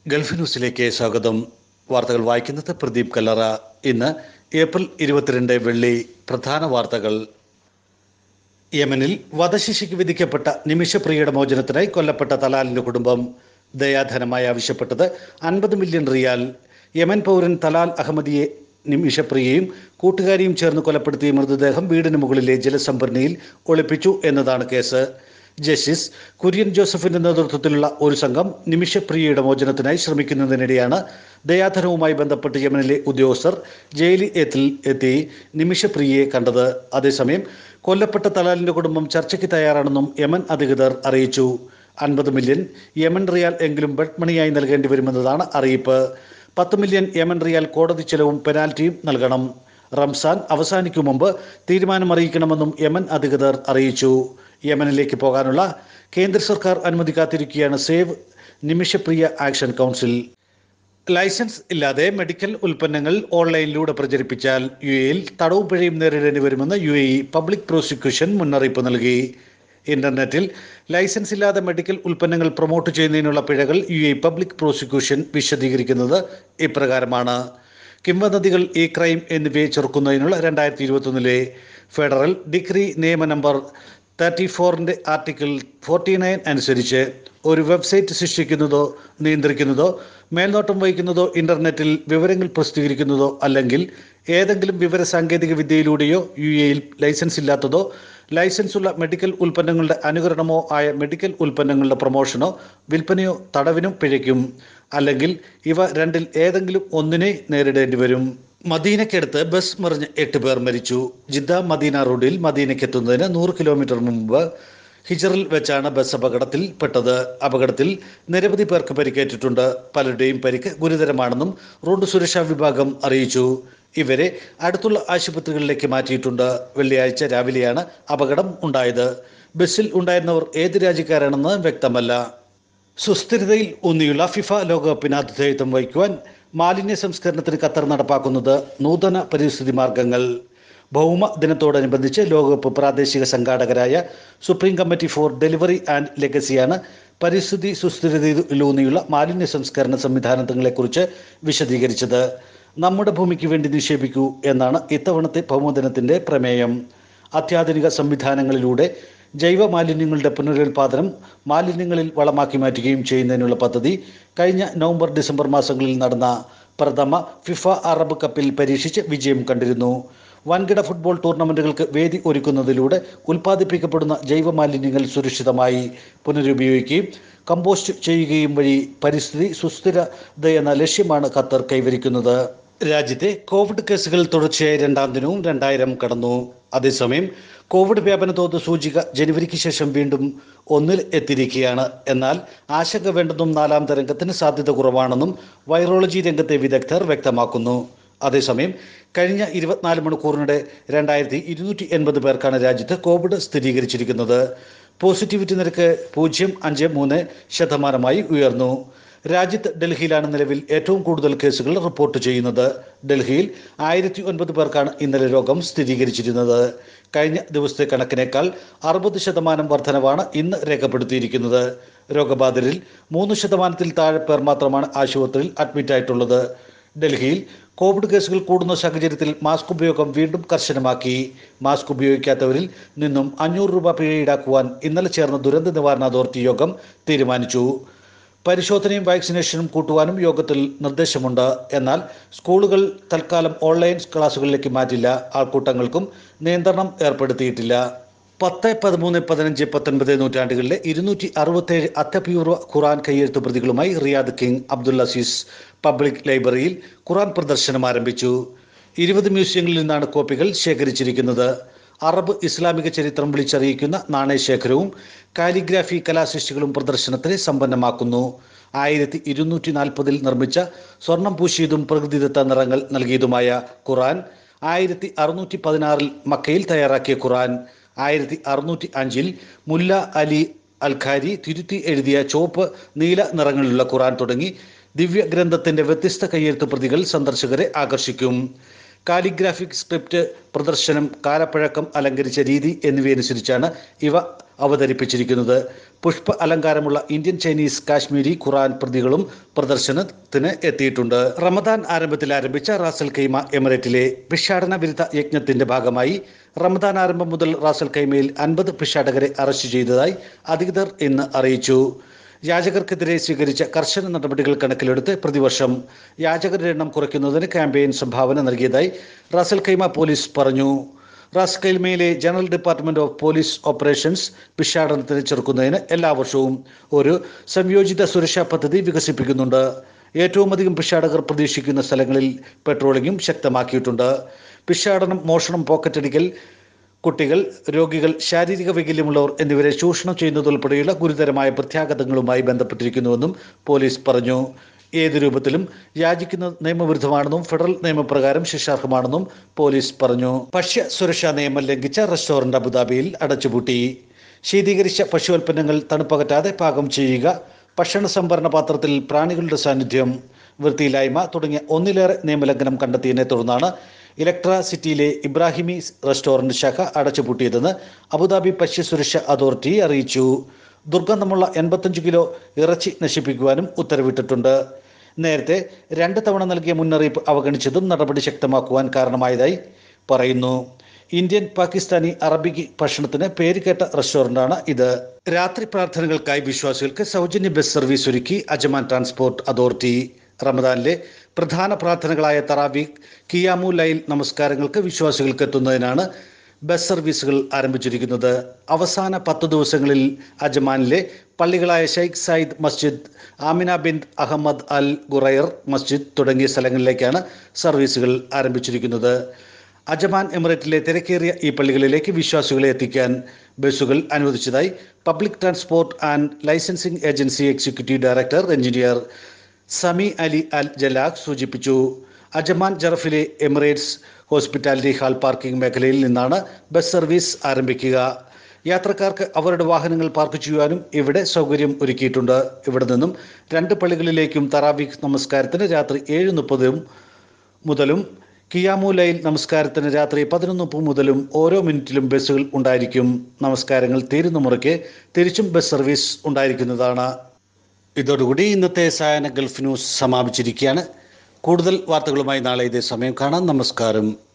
Gulf ന്യൂസിലേക്ക് സ്വാഗതം. വാർത്തകൾ വായിക്കുന്നത് പ്രദീപ് കല്ലറ. ഇന്ന് ഏപ്രിൽ 22 വെള്ളി. പ്രധാന വാർത്തകൾ. യമനിൽ വധശിക്ഷയ്ക്ക് വിധിക്കപ്പെട്ട നിമിഷപ്രിയയുടെ മോചനത്തിനായി കൊല്ലപ്പെട്ട തലാലിന്റെ കുടുംബം ദയാധനമായി ആവശ്യപ്പെട്ടത് 50 മില്യൺ റിയാൽ. യമൻ പൗരൻ തലാൽ അഹമ്മദിയെ നിമിഷപ്രിയയും കൂട്ടുകാരിയും ചേർന്ന് കൊലപ്പെടുത്തിയ മൃതദേഹം വീടിന് മുകളിലെ ജലസംഭരണിയിൽ ഒളിപ്പിച്ചു എന്നതാണ് കേസ്. ജസ്റ്റിസ് കുര്യൻ ജോസഫിന്റെ നേതൃത്വത്തിലുള്ള ഒരു സംഘം നിമിഷപ്രിയയുടെ മോചനത്തിനായി ശ്രമിക്കുന്നതിനിടെയാണ് ദയാധനവുമായി ബന്ധപ്പെട്ട് യമനിലെ ഉദ്യോഗസ്ഥർ ജയിലിൽ എത്തി നിമിഷപ്രിയയെ കണ്ടത്. അതേസമയം കൊല്ലപ്പെട്ട തലാലിന്റെ കുടുംബം ചർച്ചയ്ക്ക് തയ്യാറാണെന്നും യമൻ അധികൃതർ അറിയിച്ചു. 50 മില്യൺ യമൻ റിയാൽ എങ്കിലും ബെഡ് മണിയായി നൽകേണ്ടി വരുമെന്നതാണ് അറിയിപ്പ്. 10 മില്യൺ യമൻ റിയാൽ കോടതി ചെലവും പെനാൽറ്റിയും നൽകണം. റംസാൻ അവസാനിക്കും മുമ്പ് തീരുമാനം അറിയിക്കണമെന്നും യമൻ അധികൃതർ അറിയിച്ചു. യമനിലേക്ക് പോകാനുള്ള കേന്ദ്ര സർക്കാർ അനുമതി കാത്തിരിക്കുകയാണ് save Nimishapriya action council. Licence ഇല്ലാതെ മെഡിക്കൽ ഉൽപ്പന്നങ്ങൾ ഓൺലൈനിലൂടെ പ്രചരിപ്പിച്ചാൽ UAE-യിൽ തടവും പിഴയും നേരിടേണ്ടി വരുമെന്ന് UAE പബ്ലിക് പ്രോസിക്യൂഷൻ മുന്നറിയിപ്പ് നൽകി. ഇന്റർനെറ്റിൽ ലൈസൻസ് ഇല്ലാതെ മെഡിക്കൽ ഉൽപ്പന്നങ്ങൾ പ്രൊമോട്ട് ചെയ്യുന്നതിനുള്ള പിഴകൾ UAE പബ്ലിക് പ്രോസിക്യൂഷൻ വിശദീകരിക്കുന്നത് ഇപ്രകാരമാണ്. കിംവദന്തികൾ, ഈ ക്രൈം എന്നിവയെ ചെറുക്കുന്നതിനുള്ള 2021 ഫെഡറൽ ഡിഗ്രി നിയമ നമ്പർ 34 ആർട്ടിക്കിൾ 49 അനുസരിച്ച് ഒരു വെബ്സൈറ്റ് സൃഷ്ടിക്കുന്നതോ നിയന്ത്രിക്കുന്നതോ മേൽനോട്ടം വഹിക്കുന്നതോ ഇന്റർനെറ്റിൽ വിവരങ്ങൾ പ്രസിദ്ധീകരിക്കുന്നതോ അല്ലെങ്കിൽ ഏതെങ്കിലും വിവര സാങ്കേതിക വിദ്യയിലൂടെയോ UAE-യിൽ ലൈസൻസ് ഇല്ലാത്തതോ ലൈസൻസ് ഉള്ള മെഡിക്കൽ ഉൽപ്പന്നങ്ങളുടെ അനുകരണമോ ആയ മെഡിക്കൽ ഉൽപ്പന്നങ്ങളുടെ പ്രൊമോഷനോ വിൽപ്പനയോ തടവിനും പിഴയ്ക്കും. അല്ലെങ്കിൽ ഇവ രണ്ടിൽ ഏതെങ്കിലും ഒന്നിനെ നേരിടേണ്ടി വരും. മദീനയ്ക്കടുത്ത് ബസ് മറിഞ്ഞ് 8 പേർ മരിച്ചു. ജിദ്ദ മദീന റോഡിൽ മദീനയ്ക്കെത്തുന്നതിന് 100 കിലോമീറ്റർ മുമ്പ് ഹിജറിൽ വെച്ചാണ് ബസ് അപകടത്തിൽപ്പെട്ടത്. അപകടത്തിൽ നിരവധി പേർക്ക് പരിക്കേറ്റിട്ടുണ്ട്. പലരുടെയും പരിക്ക് ഗുരുതരമാണെന്നും റോഡ് സുരക്ഷാ വിഭാഗം അറിയിച്ചു. ഇവരെ അടുത്തുള്ള ആശുപത്രികളിലേക്ക് മാറ്റിയിട്ടുണ്ട്. വെള്ളിയാഴ്ച രാവിലെയാണ് അപകടം ഉണ്ടായത്. ബസ്സിൽ ഉണ്ടായിരുന്നവർ ഏത് രാജ്യക്കാരാണെന്ന് വ്യക്തമല്ല. സുസ്ഥിരതയിൽ ഊന്നിയുള്ള ഫിഫ ലോകകപ്പിന് ആതിഥേയത്വം വഹിക്കുവാൻ മാലിന്യ സംസ്കരണത്തിന് ഖത്തർ നടപ്പാക്കുന്നത് നൂതന പരിസ്ഥിതി മാർഗങ്ങൾ. ഭൗമ ദിനത്തോടനുബന്ധിച്ച് ലോകകപ്പ് പ്രാദേശിക സംഘാടകരായ supreme committee for delivery and ലെഗസിയാണ് പരിസ്ഥിതി സുസ്ഥിരതയിലൂന്നിയുള്ള മാലിന്യ സംസ്കരണ സംവിധാനങ്ങളെക്കുറിച്ച് വിശദീകരിച്ചത്. നമ്മുടെ ഭൂമിക്ക് വേണ്ടി നിക്ഷേപിക്കൂ എന്നാണ് ഇത്തവണത്തെ ഭൗമദിനത്തിന്റെ പ്രമേയം. അത്യാധുനിക സംവിധാനങ്ങളിലൂടെ ജൈവ മാലിന്യങ്ങളുടെ പുനരുൽപാദനം മാലിന്യങ്ങളിൽ വളമാക്കി മാറ്റുകയും ചെയ്യുന്നതിനുള്ള പദ്ധതി കഴിഞ്ഞ നവംബർ-ഡിസംബർ മാസങ്ങളിൽ നടന്ന പ്രഥമ ഫിഫ അറബ് കപ്പിൽ പരീക്ഷിച്ച് വിജയം കണ്ടിരുന്നു. വൻകിട ഫുട്ബോൾ ടൂർണമെന്റുകൾക്ക് വേദി ഒരുക്കുന്നതിലൂടെ ഉൽപ്പാദിപ്പിക്കപ്പെടുന്ന ജൈവ മാലിന്യങ്ങൾ സുരക്ഷിതമായി പുനരുപയോഗിക്കുകയും കമ്പോസ്റ്റ് ചെയ്യുകയും വഴി പരിസ്ഥിതി സുസ്ഥിരതയെന്ന ലക്ഷ്യമാണ് ഖത്തർ കൈവരിക്കുന്നത്. രാജ്യത്തെ കോവിഡ് കേസുകൾ തുടർച്ചയായി 2ാം ദിനവും 2000 കടന്നു. അതേസമയം കോവിഡ് വ്യാപന തോത് സൂചിക ജനുവരിക്ക് ശേഷം വീണ്ടും 1 എത്തിയിരിക്കുകയാണ്. എന്നാൽ ആശങ്ക വേണ്ടെന്നും 4ാം തരംഗത്തിന് സാധ്യത കുറവാണെന്നും വൈറോളജി രംഗത്തെ വിദഗ്ധർ വ്യക്തമാക്കുന്നു. അതേസമയം കഴിഞ്ഞ 24 മണിക്കൂറിനിടെ 2280 പേർക്കാണ് രാജ്യത്ത് കോവിഡ് സ്ഥിരീകരിച്ചിരിക്കുന്നത്. പോസിറ്റിവിറ്റി നിരക്ക് 0.53% ഉയർന്നു. രാജ്യത്ത് ഡൽഹിയിലാണ് നിലവിൽ ഏറ്റവും കൂടുതൽ കേസുകൾ റിപ്പോർട്ട് ചെയ്യുന്നത്. ഡൽഹിയിൽ 1009 പേർക്കാണ് ഇന്നലെ രോഗം സ്ഥിരീകരിച്ചിരുന്നത്. കഴിഞ്ഞ ദിവസത്തെ കണക്കിനേക്കാൾ 60% വർധനവാണ് ഇന്ന് രേഖപ്പെടുത്തിയിരിക്കുന്നത്. രോഗബാധിതരിൽ 3% താഴെ പേർ മാത്രമാണ് ആശുപത്രിയിൽ അഡ്മിറ്റായിട്ടുള്ളത്. ഡൽഹിയിൽ കോവിഡ് കേസുകൾ കൂടുന്ന സാഹചര്യത്തിൽ മാസ്ക് ഉപയോഗം വീണ്ടും കർശനമാക്കി. മാസ്ക് ഉപയോഗിക്കാത്തവരിൽ നിന്നും 500 രൂപ പിഴ ഈടാക്കുവാൻ ഇന്നലെ ചേർന്ന ദുരന്ത നിവാരണ അതോറിറ്റി യോഗം തീരുമാനിച്ചു. പരിശോധനയും വാക്സിനേഷനും കൂട്ടുവാനും യോഗത്തിൽ നിർദ്ദേശമുണ്ട്. എന്നാൽ സ്കൂളുകൾ തൽക്കാലം ഓൺലൈൻ ക്ലാസുകളിലേക്ക് മാറ്റില്ല. ആൾക്കൂട്ടങ്ങൾക്കും നിയന്ത്രണം ഏർപ്പെടുത്തിയിട്ടില്ല. 10, 13, 15, 19 നൂറ്റാണ്ടുകളിലെ 267 അത്യപൂർവ ഖുറാൻ കയ്യെഴുത്ത് പ്രതികളുമായി Riyadh King Abdul Aziz public ലൈബ്രറിയിൽ ഖുറാൻ പ്രദർശനം ആരംഭിച്ചു. 20 മ്യൂസിയങ്ങളിൽ നിന്നാണ് കോപ്പികൾ ശേഖരിച്ചിരിക്കുന്നത്. അറബ് ഇസ്ലാമിക ചരിത്രം വിളിച്ചറിയിക്കുന്ന നാണയശേഖരവും കാലിഗ്രാഫി കലാസൃഷ്ടികളും പ്രദർശനത്തിന് സമ്പന്നമാക്കുന്നു. 1240 നിർമ്മിച്ച സ്വർണം പൂശിയതും പ്രകൃതിദത്ത നിറങ്ങൾ നൽകിയതുമായ ഖുറാൻ 1616 മക്കയിൽ തയ്യാറാക്കിയ ഖുറാൻ, 1605 മുല്ല അലി അൽഖാരി തിരുത്തി എഴുതിയ ചുവപ്പ് നീല നിറങ്ങളിലുള്ള ഖുറാൻ തുടങ്ങി ദിവ്യഗ്രന്ഥത്തിന്റെ വ്യത്യസ്ത കയ്യെഴുത്ത് പ്രതികൾ സന്ദർശകരെ ആകർഷിക്കും. കാലിഗ്രാഫിക് സ്ക്രിപ്റ്റ്, പ്രദർശനം, കാലപ്പഴക്കം, അലങ്കരിച്ച രീതി എന്നിവയനുസരിച്ചാണ് ഇവ അവതരിപ്പിച്ചിരിക്കുന്നത്. പുഷ്പ അലങ്കാരമുള്ള ഇന്ത്യൻ, ചൈനീസ്, കാശ്മീരി ഖുറാൻ പ്രതികളും പ്രദർശനത്തിന് എത്തിയിട്ടുണ്ട്. റമദാൻ ആരംഭത്തിൽ ആരംഭിച്ച റാസൽ ഖൈമ എമിറേറ്റിലെ ഭിക്ഷാടന വിരുദ്ധ യജ്ഞത്തിന്റെ ഭാഗമായി റമദാൻ ആരംഭം മുതൽ റാസൽ ഖൈമയിൽ 50 ഭിക്ഷാടകരെ അറസ്റ്റ് ചെയ്തതായി അധികൃതർ ഇന്ന് അറിയിച്ചു. യാചകർക്കെതിരെ സ്വീകരിച്ച കർശന നടപടികൾ കണക്കിലെടുത്ത് പ്രതിവർഷം യാചകരുടെ എണ്ണം കുറയ്ക്കുന്നതിന് ക്യാമ്പയിൻ സംഭാവന നൽകിയതായി റാസൽ ഖൈമ പോലീസ് പറഞ്ഞു. റാസ് ഖൈമയിലെ general department of police operations ഭിക്ഷാടനത്തിന് ചെറുക്കുന്നതിന് എല്ലാ വർഷവും ഒരു സംയോജിത സുരക്ഷാ പദ്ധതി വികസിപ്പിക്കുന്നുണ്ട്. ഏറ്റവും അധികം ഭിക്ഷാടകർ പ്രതീക്ഷിക്കുന്ന സ്ഥലങ്ങളിൽ പെട്രോളിംഗും ശക്തമാക്കിയിട്ടുണ്ട്. ഭിക്ഷാടനം, മോഷണം, പോക്കറ്റടിക്കൽ, കുട്ടികൾ, രോഗികൾ, ശാരീരിക വൈകല്യമുള്ളവർ എന്നിവരെ ചൂഷണം ചെയ്യുന്നതുൾപ്പെടെയുള്ള ഗുരുതരമായ പ്രത്യാഘാതങ്ങളുമായി ബന്ധപ്പെട്ടിരിക്കുന്നുവെന്നും പോലീസ് പറഞ്ഞു. ഏത് രൂപത്തിലും യാചിക്കുന്നത് നിയമവിരുദ്ധമാണെന്നും ഫെഡറൽ നിയമപ്രകാരം ശിക്ഷാർഹമാണെന്നും പോലീസ് പറഞ്ഞു. ഭക്ഷ്യ സുരക്ഷാ നിയമം ലംഘിച്ച റെസ്റ്റോറന്റ് അബുദാബിയിൽ അടച്ചുപൂട്ടി. ശീതീകരിച്ച ഭക്ഷ്യോൽപ്പന്നങ്ങൾ തണുപ്പകറ്റാതെ പാകം ചെയ്യുക, ഭക്ഷണ സംഭരണ പാത്രത്തിൽ പ്രാണികളുടെ സാന്നിധ്യം, വൃത്തിയില്ലായ്മ തുടങ്ങിയ ഒന്നിലേറെ നിയമലംഘനം കണ്ടെത്തിയതിനെ തുടർന്നാണ് ഇലക്ട്ര സിറ്റിയിലെ ഇബ്രാഹിമി റെസ്റ്റോറന്റ് ശാഖ അടച്ചുപൂട്ടിയതെന്ന് അബുദാബി ഭക്ഷ്യസുരക്ഷാ അതോറിറ്റി അറിയിച്ചു. ദുർഗന്ധമുള്ള 85 കിലോ ഇറച്ചി നശിപ്പിക്കുവാനും ഉത്തരവിട്ടിട്ടുണ്ട്. നേരത്തെ 2 തവണ നൽകിയ മുന്നറിയിപ്പ് അവഗണിച്ചതും നടപടി ശക്തമാക്കുവാൻ കാരണമായതായി പറയുന്നു. ഇന്ത്യൻ, പാകിസ്ഥാനി, അറബിക് ഭക്ഷണത്തിന് പേരുകേട്ട റെസ്റ്റോറന്റാണ് ഇത്. രാത്രി പ്രാർത്ഥനകൾക്കായി വിശ്വാസികൾക്ക് സൗജന്യ ബസ് സർവീസ് ഒരുക്കി അജ്മാൻ ട്രാൻസ്പോർട്ട് അതോറിറ്റി. റമദാനിലെ പ്രധാന പ്രാർത്ഥനകളായ തറാവീഖ്, ഖിയാമു ലൈൽ നമസ്കാരങ്ങൾക്ക് വിശ്വാസികൾക്ക് എത്തുന്നതിനാണ് ബസ് സർവീസുകൾ ആരംഭിച്ചിരിക്കുന്നത്. അവസാന 10 ദിവസങ്ങളിൽ അജ്മാനിലെ പള്ളികളായ Sheikh Zayed Masjid, Amina bint Ahmed Al Qurair Masjid തുടങ്ങിയ സ്ഥലങ്ങളിലേക്കാണ് സർവീസുകൾ ആരംഭിച്ചിരിക്കുന്നത്. അജ്മാൻ എമിറേറ്റിലെ തിരക്കേറിയ ഈ പള്ളികളിലേക്ക് വിശ്വാസികളെ എത്തിക്കാൻ ബസ്സുകൾ അനുവദിച്ചതായി public transport and licensing agency executive director engineer Sami Ali Al Jalakh സൂചിപ്പിച്ചു. അജ്മാൻ ജറഫിലെ എമിറേറ്റ്സ് ഹോസ്പിറ്റാലിറ്റി ഹാൾ പാർക്കിംഗ് മേഖലയിൽ നിന്നാണ് ബസ് സർവീസ് ആരംഭിക്കുക. യാത്രക്കാർക്ക് അവരുടെ വാഹനങ്ങൾ പാർക്ക് ചെയ്യുവാനും ഇവിടെ സൗകര്യം ഒരുക്കിയിട്ടുണ്ട്. ഇവിടെ നിന്നും 2 പള്ളികളിലേക്കും തറാവീഖ് നമസ്കാരത്തിന് രാത്രി 7:30 മുതലും ഖിയാമു ലൈൽ നമസ്കാരത്തിന് രാത്രി 11:30 മുതലും ഓരോ മിനിറ്റിലും ബസ്സുകൾ ഉണ്ടായിരിക്കും. നമസ്കാരങ്ങൾ തീരുന്ന മുറയ്ക്ക് തിരിച്ചും ബസ് സർവീസ് ഉണ്ടായിരിക്കുന്നതാണ്. ഇതോടുകൂടി ഇന്നത്തെ സായാഹ്ന ഗൾഫ് ന്യൂസ് സമാപിച്ചിരിക്കുകയാണ്. കൂടുതൽ വാർത്തകളുമായി നാളെ ഇതേ സമയം കാണാം. നമസ്കാരം.